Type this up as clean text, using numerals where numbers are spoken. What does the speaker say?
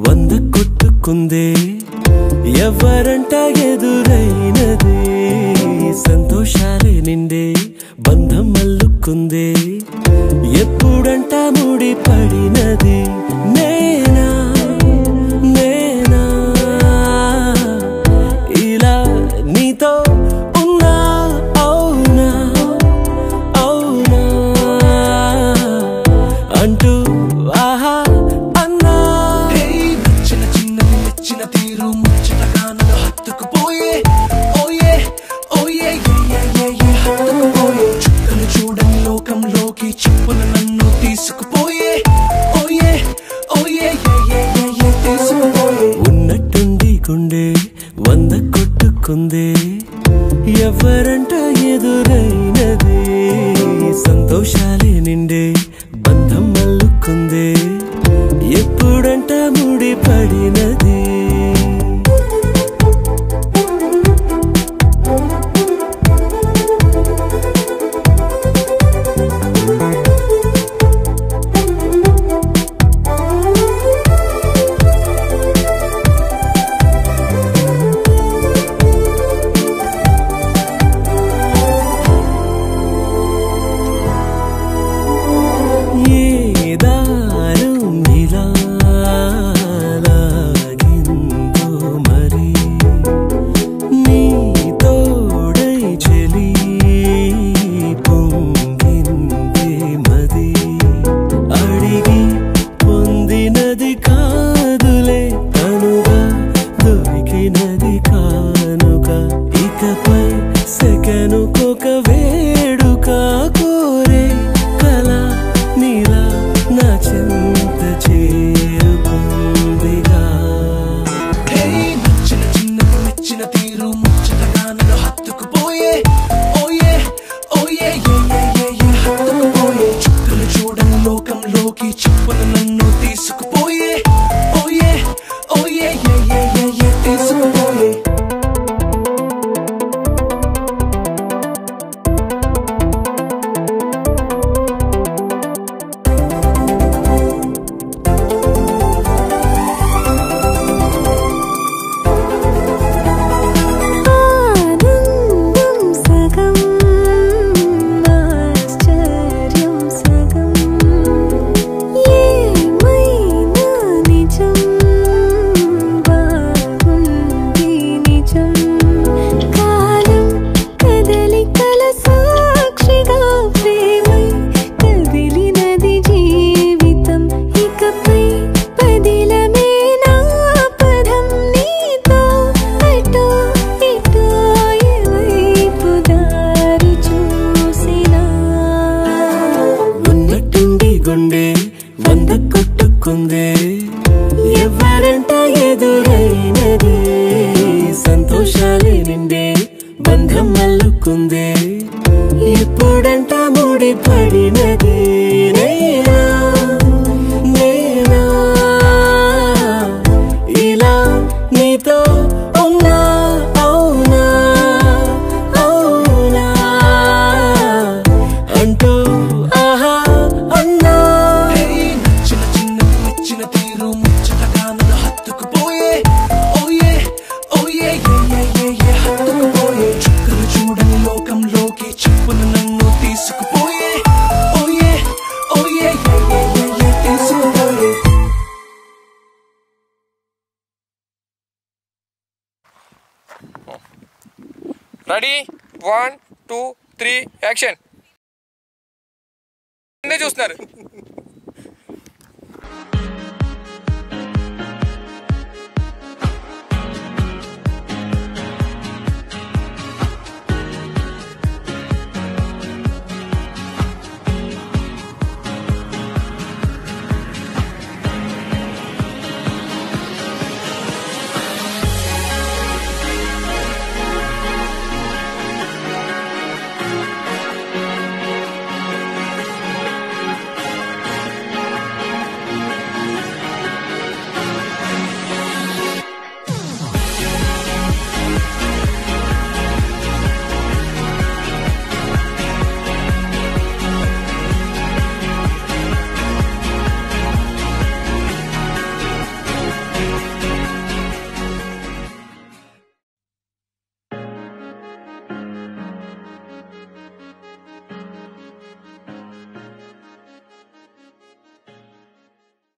వంద కొట్టుకుందే ఎవరంట ఎదురైనదే సంతోషాలే నిండే బంధం అల్లుకుందే ఎప్పుడంట ముడి పడినది నేనా నేనా ఇలా నీతో ఉన్నా అవునా అవునా అంటూ ఆహా అన్నా నచ్చిన చిన్నది నచ్చిన తీరు ముచ్చటగా నన్ను హత్తుకుపోయే ఓయే ఓయే హత్తుకుపోయే చుక్కలు చూడని లోకంలోకి చెప్పున నన్ను తీసుకుపోయే ఓయే ఓయే తీసుకుపోయే ఉన్నట్టుండి గుండె వంద కొట్టుకుందే ఎవరంట ఎదురైనదే సంతోషాలే నిండే బంధం అల్లుకుందే ఎప్పుడంట ముడి పడినది ఎవరంట ఎదురైనదే సంతోషాలే నిండే బంధం అల్లుకుందే ఎప్పుడంట ముడి పడినది నేనా నేనా ఇలా నీతో ఉన్నా అవునా అవునా అంటూ ఆహా అన్నా రెడీ 1 2 3 యాక్షన్ చూస్తున్నారు.